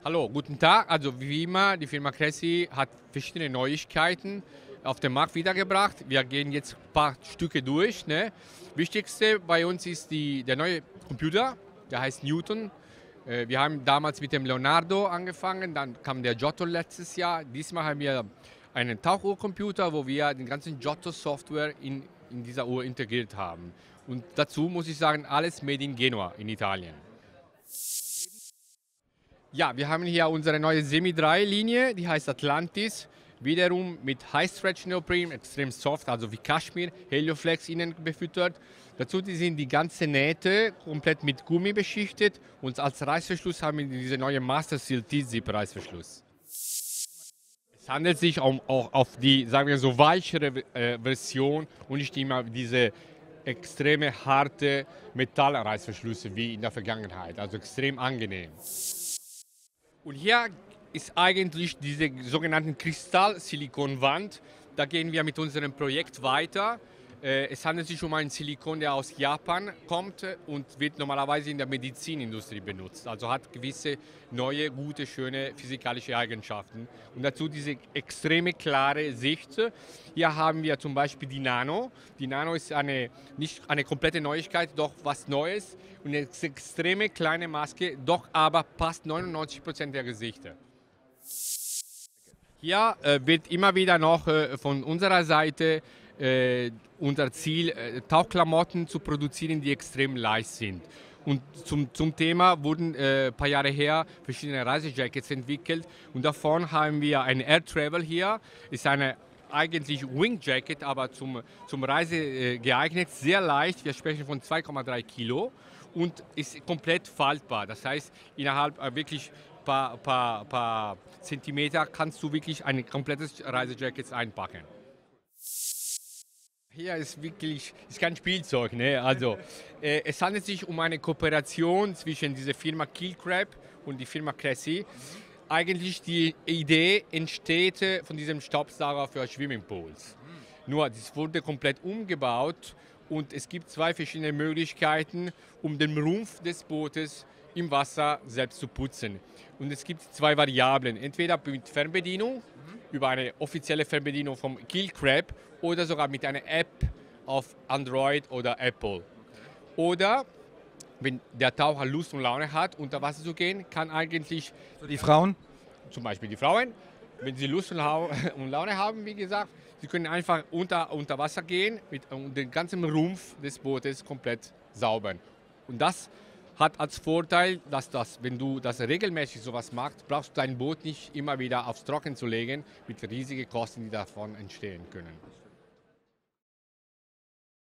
Hallo, guten Tag. Also wie immer, die Firma Cressy hat verschiedene Neuigkeiten auf den Markt wiedergebracht. Wir gehen jetzt ein paar Stücke durch. Ne? Wichtigste bei uns ist der neue Computer, der heißt Newton. Wir haben damals mit dem Leonardo angefangen, dann kam der Giotto letztes Jahr. Diesmal haben wir einen Tauchuhrcomputer, wo wir den ganzen Giotto-Software in dieser Uhr integriert haben. Und dazu muss ich sagen, alles made in Genua in Italien. Ja, wir haben hier unsere neue Semi-3-Linie, die heißt Atlantis. Wiederum mit High-Stretch-Neopren, extrem soft, also wie Kaschmir, Helioflex innen befüttert. Dazu sind die ganzen Nähte komplett mit Gummi beschichtet und als Reißverschluss haben wir diese neue Master Seal T-Zip-Reißverschluss. Es handelt sich auch auf die, sagen wir so, weichere Version und nicht immer diese extreme harte Metallreißverschlüsse wie in der Vergangenheit, also extrem angenehm. Und hier ist eigentlich diese sogenannte Kristall-Silikonwand. Da gehen wir mit unserem Projekt weiter. Es handelt sich um einen Silikon, der aus Japan kommt und wird normalerweise in der Medizinindustrie benutzt. Also hat gewisse neue, gute, schöne physikalische Eigenschaften. Und dazu diese extreme klare Sicht. Hier haben wir zum Beispiel die Nano. Die Nano ist nicht eine komplette Neuigkeit, doch was Neues. Und eine extreme kleine Maske, doch aber passt 99% der Gesichter. Hier wird immer wieder noch von unserer Seite unser Ziel, Tauchklamotten zu produzieren, die extrem leicht sind. Und zum Thema wurden ein paar Jahre her verschiedene Reisejackets entwickelt. Und davon haben wir ein Air Travel hier. Ist eine eigentlich Wing Jacket, aber zum Reise geeignet, sehr leicht. Wir sprechen von 2,3 Kilo und ist komplett faltbar. Das heißt, innerhalb wirklich paar Zentimeter kannst du wirklich ein komplettes Reisejacket einpacken. Hier ist wirklich kein Spielzeug. Ne? Also, es handelt sich um eine Kooperation zwischen dieser Firma Keelcrab und der Firma Cressy. Eigentlich die Idee entsteht von diesem Staubsauger für Swimmingpools. Nur, das wurde komplett umgebaut und es gibt zwei verschiedene Möglichkeiten, um den Rumpf des Bootes im Wasser selbst zu putzen. Und es gibt zwei Variablen, entweder mit Fernbedienung, über eine offizielle Fernbedienung vom Keelcrab oder sogar mit einer App auf Android oder Apple. Oder wenn der Taucher Lust und Laune hat, unter Wasser zu gehen, kann eigentlich Die Frauen? zum Beispiel die Frauen, wenn sie Lust und Laune haben, wie gesagt, sie können einfach unter Wasser gehen und den ganzen Rumpf des Bootes komplett saubern. Und das hat als Vorteil, dass wenn du das regelmäßig sowas machst, brauchst du dein Boot nicht immer wieder aufs Trocken zu legen, mit riesigen Kosten, die davon entstehen können.